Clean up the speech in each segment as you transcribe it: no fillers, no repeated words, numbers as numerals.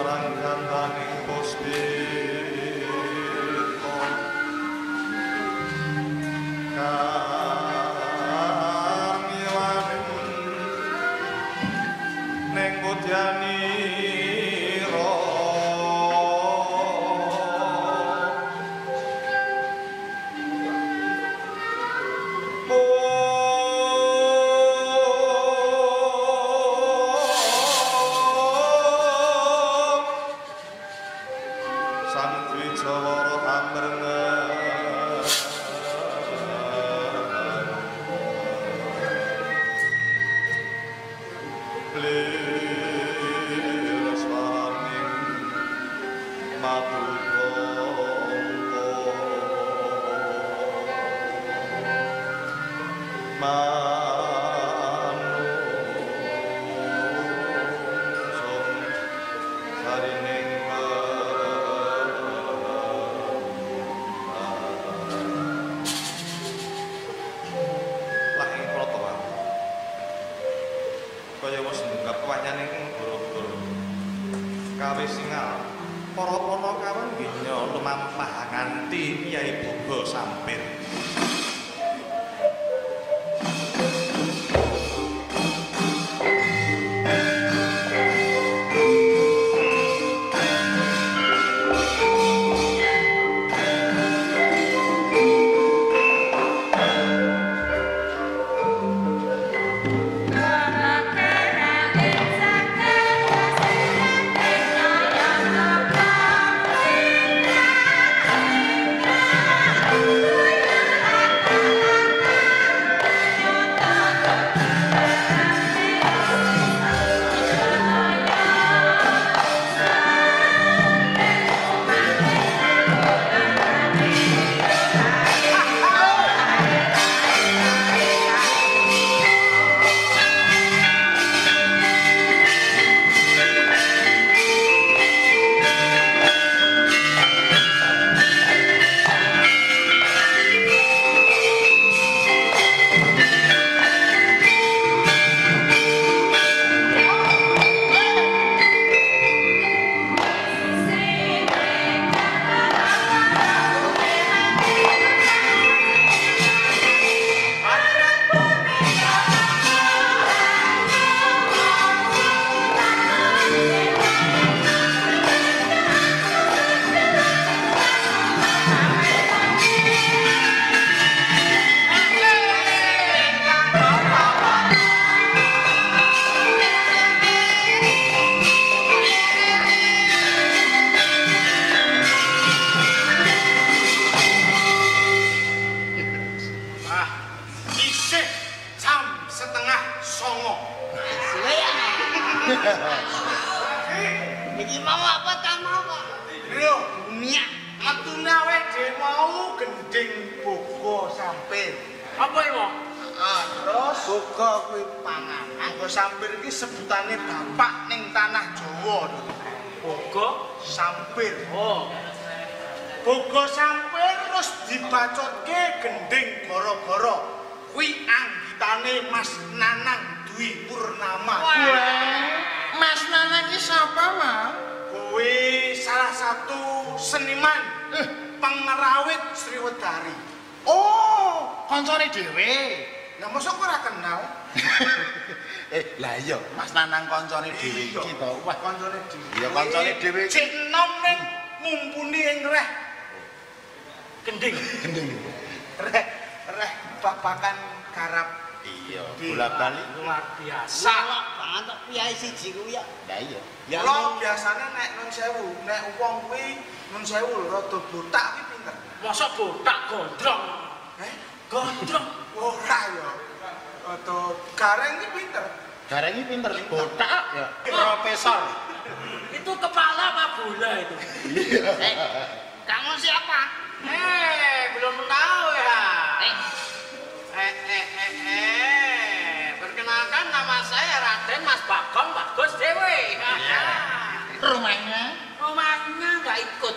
Iki mau apa ta mau kok? Lho, minyak. Matune awe dhewe mau gending bogo sampir. Apa iku? Terus bogo kuwi pangan. Anggo sampir iki sebutane bapak ning tanah Jawa. Bogo sampir. Oh. Bogo sampir terus dibacotke gending gara-gara kuwi anggitane Mas Nanang Dwi Purnama. Mas Nanang iki sapa, Mang? Kuwi salah satu seniman pengerawit Sriwedari. Oh, kancane dhewe. Lah mosok ora kenal? Lah iya, Mas Nanang kancane dhewe iki to. Wah, kancane dhewe. Iya, kancane dhewe. Cek nom ning mumpuni ing reh. Gending. Reh babakan garap. Iya, bola-balik luar biasa. Banget tok piyai siji kuwi ya. Lah iya. Ya lo biasane nek nun sewu, nek wong kuwi nun sewu rada botak kuwi pinter. Mosok botak gondrong. Gondrong ora ya. Atau gareng iki pinter. Gareng iki pinter, botak ya. Profesor. Itu kepala apa bola itu? Kamu siapa? Belum tahu ya. Perkenalkan nama saya Raden Mas Bagong Bagus Dewi. Rumahnya? Rumahnya nggak ikut.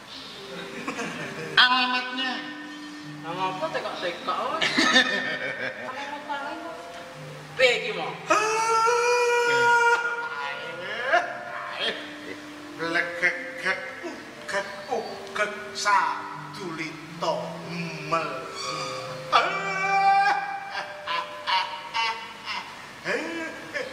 Alamatnya? Nama apa tekok-tekok? Alamat paling. Piye iki mau?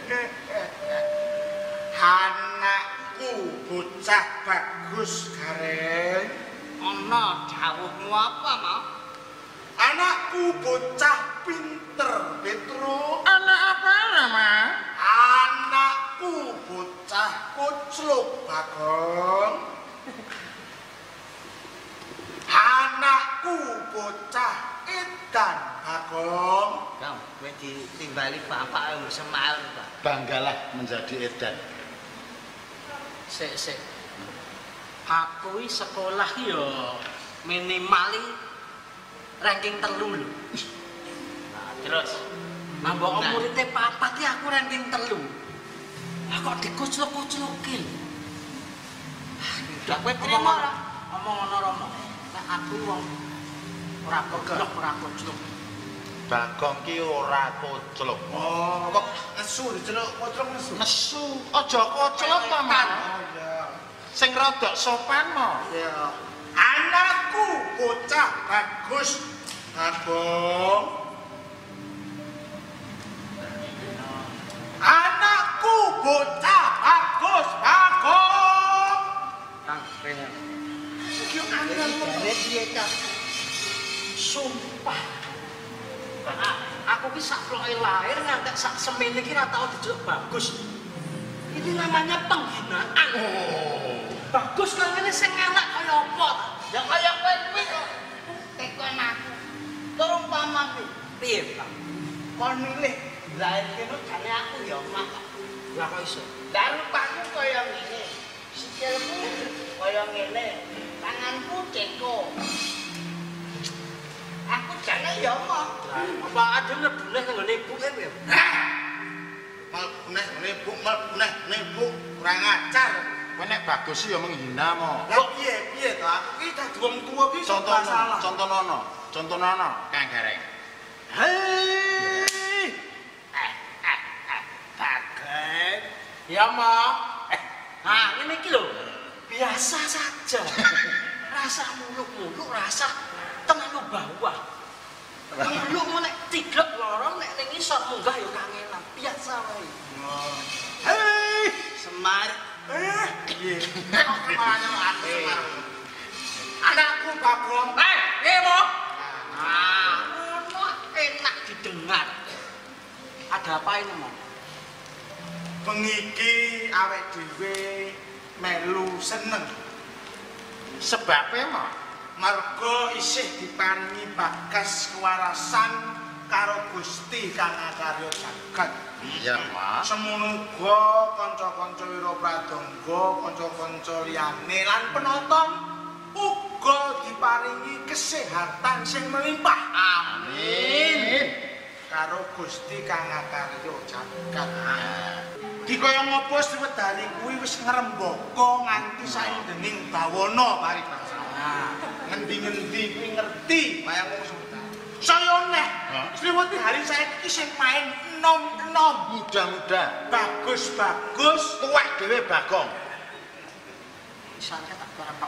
Anakku bocah bagus Gareng. Ana dawuhmu apa, Mas? Anakku bocah pinter, Petro. Anak apa nama? Anakku bocah kucluk, Bagong. Anakku bocah edan, Bagong. Kang, kowe ditimbali bapak Semar, Pak. Banggalah menjadi edan. Sik. Aku iki sekolah ya minimal ranking 3 lho. Nah, terus nambah muridé papat iki aku ranking 3. Lah kok dikucluk-kuclukin. Lah kowe trimo ora? Omong ngono Romo. Nek aku wong ora goblok, ora kucluk. Bagong ki ora kucluk. Oh, kok nesu diceluk kucluk nesu. Nesu, aja kucluk to, Man. Oh iya. Sing rodok sopan mo. Iya. Anakku bocah bagus, Bagong. Anakku bocah bagus, Bagong. Kang, pengen. Iki angel piye, Kang? Sumpah. Aku ki sak ploke lahir ngantek sak semene iki ora tau dijeluk bagus. Ini namanya penghinaan. Bagus kang ngene sing elek kaya apa ta? Ya kaya kowe kuwi kok. Tekon aku. Terumpama kuwi. Piye, Pak? Kon milih lahir kene jane aku ya omah. Lah kok iso? Lah rupaku kaya ngene. Sikilku kaya ngene. Tanganku ceko. Aku jane ya omah. Apa adem lebune nang ngene ibuke piye? Malpuneh nebu, malpuneh nebu, kurang ajar. Kowe nek bagus ya menghina mo. Lah piye to? Aku ki dadi wong tuwa ki salah. Contonono, Kang Gareng. Hei. Bagus. Ya, Ma. Nah, ini iki lho. Biasa saja. Rasa muluk-muluk, rasa terlalu bawah. Muluk nek tiglek lorong nek ning isor munggah ya kangenan. Biasa wae. Hei, Semar. Piye? Anakku Bagong. piye, Mo? Ah, ngono enak didengar. Ada apa ini, Mo? Pengiki awake dhewe melu seneng. Sebabe mo. Marga isih diparingi bagas kewarasan karo Gusti Kang Akarya Jagat. Iya, Mas. Semono uga kanca-kanca Wira Pradangga, kanca-kanca liyane lan penonton uga diparingi kesehatan sing melimpah. Amin. Karo Gusti Kang Akarya Jagat. Dikaya ngopo Sriwedari kuwi wis ngrembaka nganti saindenging bawana paribasa. Ngendi-ngendi kuwi ngerti kaya ngono Sriwedari. Saya neh Sriwedari saiki sing main enom-enom, Muda-muda. bagus-bagus, Tuwek dhewe Bagong. Isane tak barang.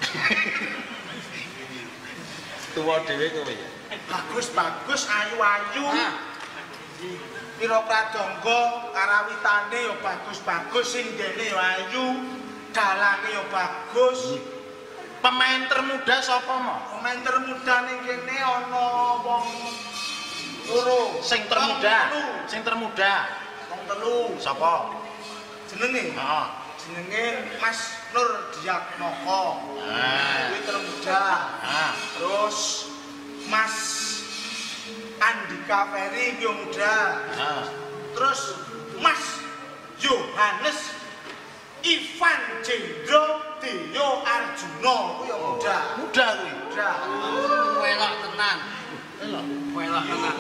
Tuwa dhewe kowe ya. bagus-bagus, ayu-ayu. Wira Pradangga karawitane ya bagus-bagus, sing dene ya ayu, dalane ya bagus. Pemain termuda sapa mo? Pemain termuda ning kene ana wong loro. Sing termuda. Wong telu. Sapa? Jenenge? Heeh. Jenenge Mas Nur Diatmoko. Kuwi termuda. Terus Mas Andika Ferry kuwi muda. Terus Mas Yohanes Ivan Jendro Deyo Arjuna kuwi ya muda. Muda kuwi. Muda. Welok tenan. Welok tenan.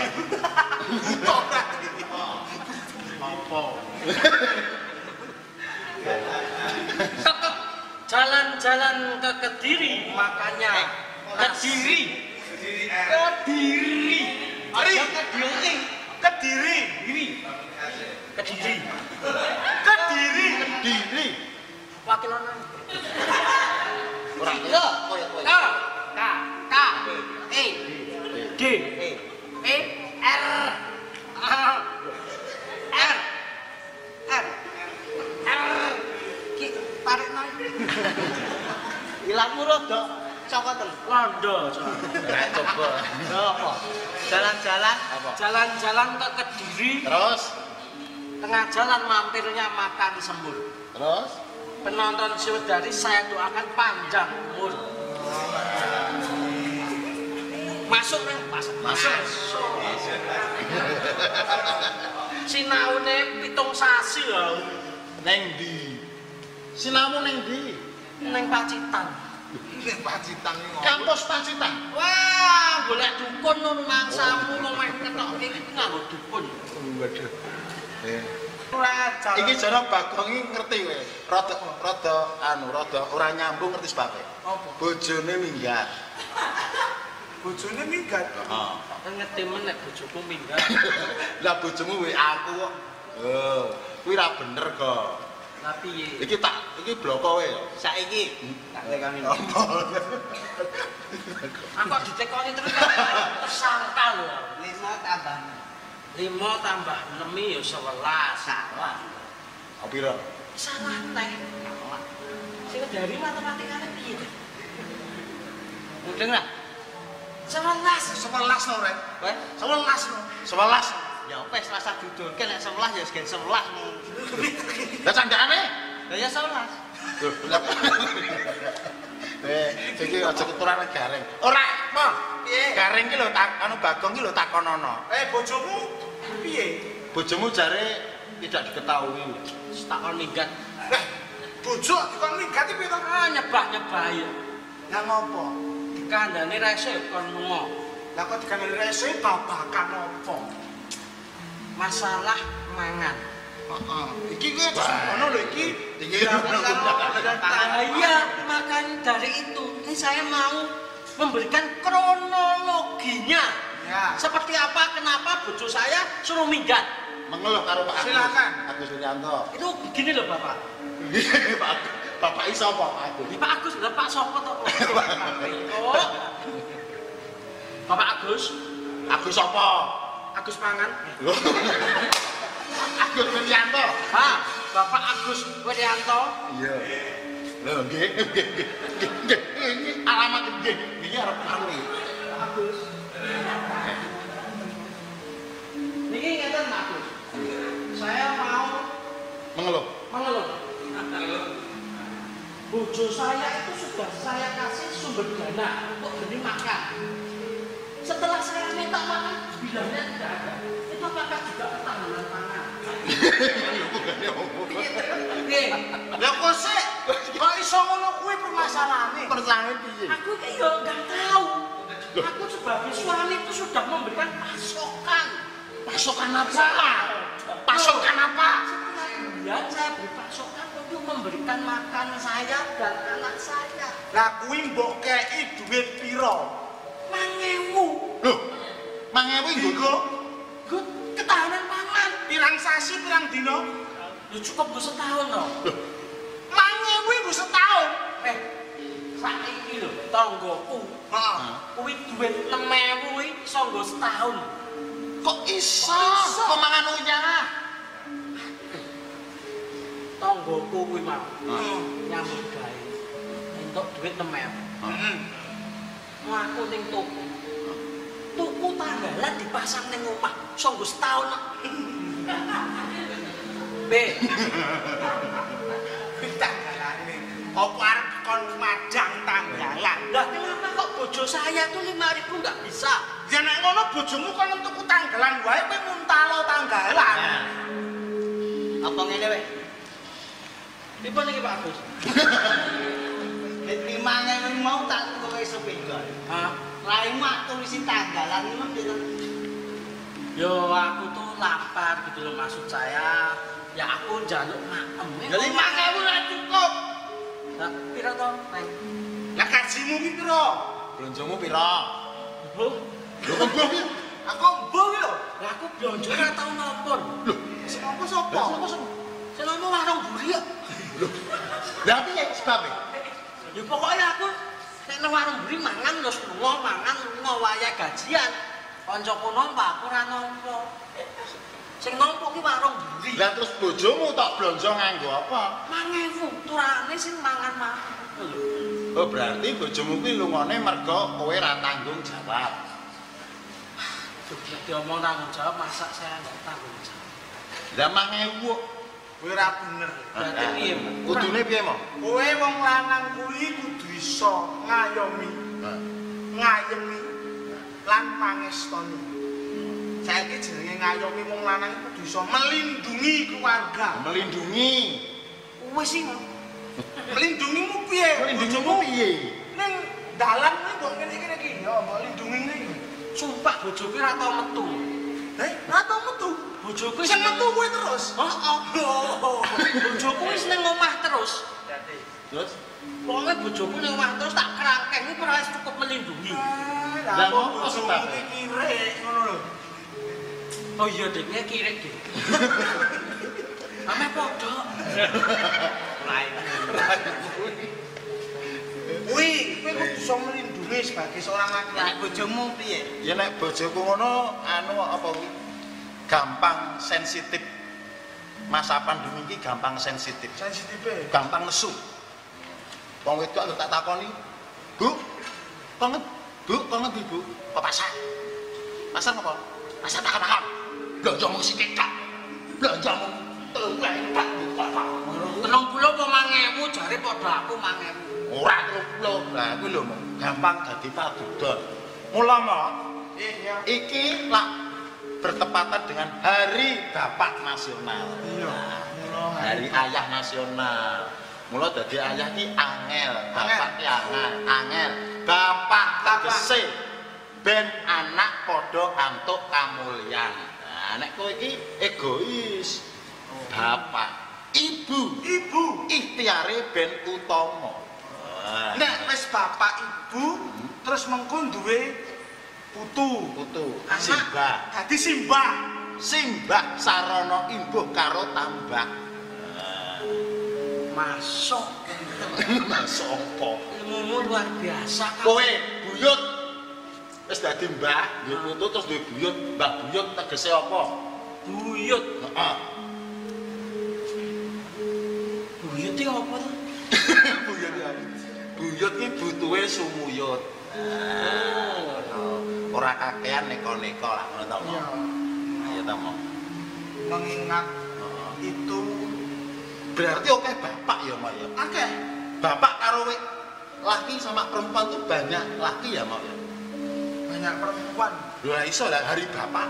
Apa? Jalan-jalan ke Kediri makanya Kediri. Kediri. Wakil ana. Ora. Yo, K E D E R R Jalanmu rada cokoten. Londo. Coba. Lho apa? Jalan-jalan Apa? Jalan-jalan ke Kediri, Terus? tengah jalan mampirnya makan semur. Terus? Penonton saudari saya doakan panjang umur. Masuk nih, masuk. Sinaune 7 sasi lho. Neng ndi? Sinamu neng ndi? Ning Pacitan. Nek Pacitan iki ngopo? Kampus Pacitan. Wah, golek dukun nun mangsamu wong meh ketokke iki nganggo dukun. Waduh. Ora ajar. Iki jane Bagong iki ngerti kowe. Rada ora nyambung ngerti sebabe. Apa? Bojone minggat. Bojone minggat. Heeh. Ngerti meneh bojoku minggat. Lah bojomu WA aku kok. Kuwi ra bener kok. Lah piye? Iki bloko kowe ya. saiki tak tekani. Apa? Aku kok ditekoni terus tersangka lho. 5 tambah 5 tambah 6 ya 11. salah. Apa pira? Salah teh. Sing dari matematikane piye? Mudeng lah. 11. 11 lho, Rek. Wes, 11 lho. 11. ya wis rasa dudulke nek 11 ya gen 11 ngono. Lah candakane? Lah ya 11. Iki aja keturunan garing. Ora, Mo. Piye? Garing ki lho Bagong ki lho takonono. Bojomu piye? Bojomu jare tidak diketahui. Takon minggat. Lah, bojo dikon minggat iki piye to? Ah nyebah-nyebah ya. Lah ngopo? Dikandani rese kon lunga. Lah kok dikandani rese babakan opo? Masalah mangan. Heeh. Iki kuwi ngono lho iki. Iki Iya, makanya dari itu ini saya mau memberikan kronologinya. Ya. Seperti apa, kenapa bojo saya suruh minggat. mengeluh karo Pak Agus. Silakan. Agus Suryanto. Itu begini loh Bapak. Bapak iso apa Pak Agus? Ini Pak Agus, lah Pak Sopo toh. Oh. Bapak Agus, Agus apa? Agus Pangan. Agus Suryanto. Ha, Bapak Agus Widianto. Iya. Lho nggih. Ini alamat nggih. Iki arep kami. Agus. Niki ngeten Pak Agus. Saya mau Mengeluh. mengeluh. Bojo saya itu sudah saya kasih sumber dana untuk beli makan. Setelah saya minta makan, bilangnya tidak ada. Itu apakah juga ketahanan pangan? Lah kok sik kok iso ngono kuwi permasalahane? Pertanyaan piye? Aku ini ya nggak tahu. Aku sebagai suami itu sudah memberikan pasokan. Pasokan apa? Pasokan apa? Setelah kemudian saya beri pasokan untuk memberikan makan saya dan anak saya. Lah kuwi mbok kei duit pira? 5.000. Loh, 5.000 nggo. Good, ketahanan pangan. Pirang sasi pirang dina? Ya cukup gue setahun loh. 5.000 iku setahun. Saiki lho, tanggoku. Heeh. Kuwi duit 6.000 kuwi iso nggo setahun. Kok iso? Kok mangan uyah? Tanggoku kuwi mau Heeh. nyambut gawe. Entuk duit 6.000. Heeh. Mlaku ning toko. Tuku tanggalan dipasang ning omah, iso nggo setahun. B. Tanggalane. Apa arep kon madang tanggalan? Lah kenapa kok bojo saya tuh 5.000 nggak bisa? Ya nek ngono bojomu kon tuku tanggalan wae kowe muntalo tanggalan. Apa ngene weh? Pipa niki Pak Agus. Nek 5.000 mau tak kowe sepeda. Hah? Raimu tulisi tanggalan ngono pira? Yo aku tuh lapar gitu loh maksud saya. Ya aku njaluk makem. Ya 5.000 ora cukup. Lah pira to, Neng? Lah gajimu ki pira? Blonjomu pira? Bu, Lho kok mbok ki? Aku mbuh ki lho. lah aku blonjo ora tau nopor. Lho, Sing apa sapa? Sing ngomong warung buri ya. lah piye sebabe? Ya pokoknya aku nek nang warung buri mangan terus lunga mangan lunga wayah gajian. Kancaku nampa aku ora nampa. Sing nampa ki warung buri. Lah terus bojomu tok blonjo nganggo apa? 5.000 turane sing mangan mah. Oh berarti bojomu kuwi lungone mergo kowe ra tanggung jawab. Nek diomong tanggung jawab, masa saya enggak tanggung jawab? Lah 5.000 Kowe ra bener. Berarti piye? Kudune piye mo? Kowe wong lanang kuwi kudu iso ngayomi, ngayemi lan pangestoni. Saiki jenenge ngayomi wong lanang kudu iso melindungi keluarga. Melindungi. Wis sih. Melindungimu piye? Melindungimu piye? Ning dalan kuwi kok ngene-ngene iki. Ya, melindungi iki. Sumpah bojoku ora tau metu. Ora tau metu. Bojoku Sing metu kowe terus. Bojoku wis ning omah terus. Terus Pokoke bojoku ning omah terus tak kerangkeng iki ora cukup melindungi. Lah ngopo kok sebab? iki kirek ngono lho. Oh iya dekne kirek iki. Ame padha. Lain. Kuwi kowe kudu iso melindungi sebagai seorang laki-laki. Bojomu piye? ya nek bojoku ngono anu apa kuwi? Gampang sensitif. Masa pandemi iki gampang sensitif. Sensitife. Gampang nesu. Wong wedok aku tak takoni, "Bu, banget, Bu, banget Ibu. Ke pasar." Pasar apa? Pasar makan-makan. Belanjamu sithik tak. Belanjamu telek tak buka. 30 apa 5.000 jare padha aku 5.000. Ora 30. Lah kuwi lho Mong, gampang dadi padudon. Mula Mong, Iya. iki lak bertepatan dengan Hari Bapak Nasional. Iya. Hari Ayah Nasional. Mula dadi ayah ki angel, bapak ki angel. Bapak tegese ben anak padha antuk kamulyan. Nah, nek kowe iki egois. Bapak, ibu ikhtiare ben utama. Nek wis bapak ibu terus mengko duwe putu. Simbah. Dadi simbah. Simbah sarana imbuh karo tambah. Masuk. Masuk apa? Ilmumu luar biasa. Kowe buyut wis dadi mbah, duwe putu terus duwe buyut. Mbah buyut tegese apa? Buyut. Heeh. Buyut iki apa to? Buyut ya. Buyut ki butuhe sumuyut. Ora kakean neko-neko lah ngono ta. Iya. Iya ta, Mo. Mengingat itu Berarti oke bapak ya, Mo ya. akeh. Bapak karo laki sama perempuan tuh banyak laki ya, Mo ya. Banyak perempuan. Lha iso lah hari bapak.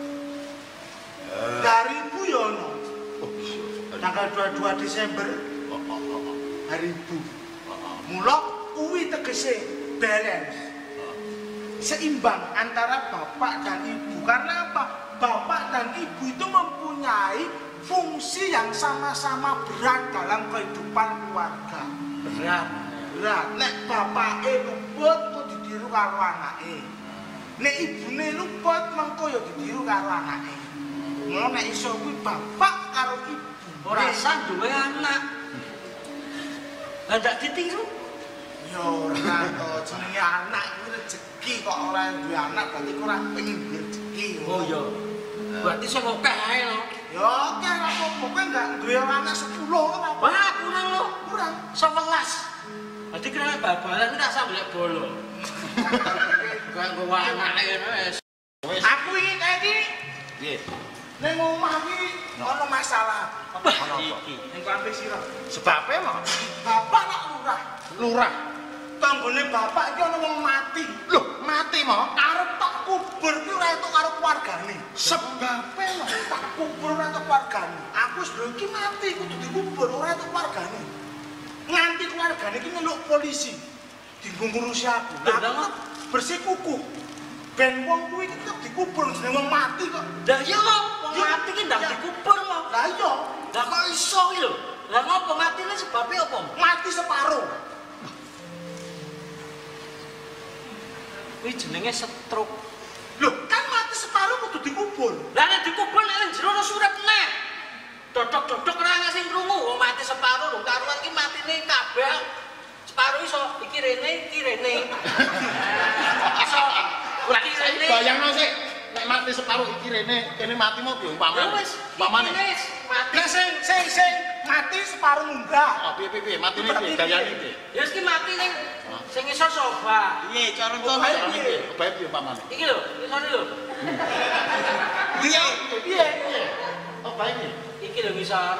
Dari ibu ya ono. Oh iya. Tanggal 22 Desember hari ibu. Mula kuwi tegese balance. Seimbang antara bapak dan ibu. Karena apa? Bapak dan ibu itu mempunyai fungsi yang sama-sama berat dalam kehidupan keluarga. Berat. Nek bapake luput kok ditiru karo anake. Nek ibune luput mengko ya ditiru karo anake. Mula nek iso kuwi bapak karo ibu Ora sah duwe anak. Lah ndak ditiru. ya ora to jenenge anak kuwi rezeki kok ora duwe anak berarti ora pengen rezeki. Oh iya. Berarti sing akeh ae lho. Ya oke ora apa-apa kowe enggak duwe anak 10 ora apa. Wah, kurang lho. Kurang. 11. Berarti kira bal-balan tak sambil bola. Ganggu anake ngono wis. Wis. Aku iki kae iki Piye? ning omah iki ana masalah. Apa iki? Ning kampe sira. Sebabe, Mo. Bapak nak lurah. Lurah. Tanggone bapak iki ana wong mati. Loh, mati, Mo. Arep tak kubur ki ora entuk karo keluargane. Sebabe, Mo. Tak kubur ora entuk keluargane. Aku wis lho iki mati kudu dikubur ora entuk keluargane. Nganti keluargane iki nyeluk polisi. Dinggo ngurusi aku. Lah, Aku kok bersih kuku. Ben wong kuwi tetep dikubur jeneng wong mati kok. Lah iya kok, wong mati ki ndak dikubur kok. Lah iya, Lah kok iso ki lho? Lah ngopo matine sebabe apa? mati separuh. Kuwi jenenge stroke. Loh, kan mati separuh kudu dikubur. Lah nek dikubur nek jero ono surat neh. Dodok-dodok ora ana sing krungu, wong mati separuh lho karuan ki matine kabeh. Separuh iso iki rene, iki rene. Iso Ora iki saya rene. bayangno sik nek mati separuh iki rene, kene mati mau piye Ya umpamane. wis, Umpamane. iki wis. mati. Lah sing mati separuh munggah. Oh, piye matine piye gayane piye? Ya iki mati ning sing iso soba. Piye cara ngono? Carane piye? Kebae piye pamane? Iki lho, isone lho. Piye? Piye? Oh, bae piye? Iki lho ngisor.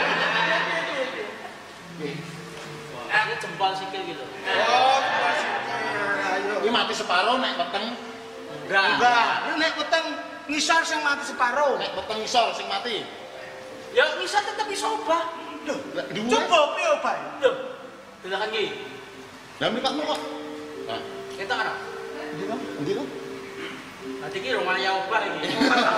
Ini jempol sikil gitu. Oh, ayo. Kuwi mati separo nek weteng. Enggak, nek weteng ngisor sing mati separuh. Nek weteng isor sing mati. Ya ngisor tetep iso obah. Lho, Dhuwur. coba piye bae? Lho. Delakan iki. Lah mripatmu kok. Nah, Kita ana. endi lho? Nanti iki rumahnya obah iki.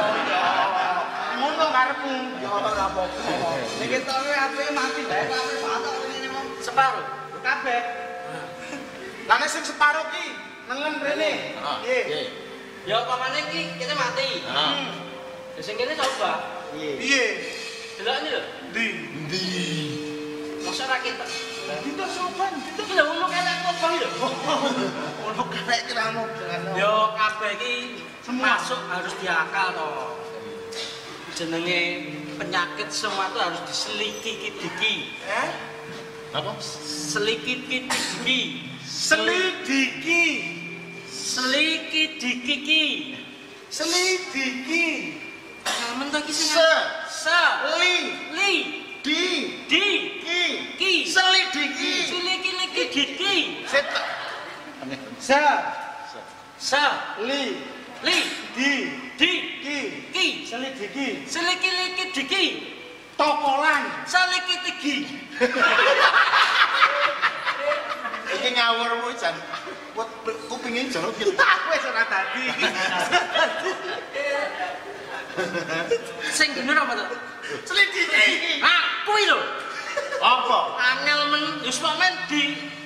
Ngono karepmu. Ya ora apa-apa. Nek ketoke apike mati bae kabeh patok ngene mong. Separuh. Kabeh. Lah nek sing separuh ki nengen rene. Heeh. Piye? Ya pamane iki kita mati. Heeh. Ya sing kene coba. Piye? Delok ini lho. Ndi? Endi? Masa ra kita. Kita sopan. Iki lho ngono kene obah lho. Ono karek kiramu dengan. Yo kabeh iki masuk harus diakal to. Jenenge penyakit semua itu harus diselidiki. Apa? Selidiki. Selidiki. Selidiki. Selidiki. Kamen to iki sing Se. li Di. di Ki. ki Selidiki. selidiki Set. Sa. sa Li. li Di. di Ki. ki Selidiki. selidiki Tokolan. selidiki Iki ngawur jan. Kupingin jero gitu. Aku wis ora dadi. sing bener apa to Selidiki. ah kuwi lho Apa? angel men wis men di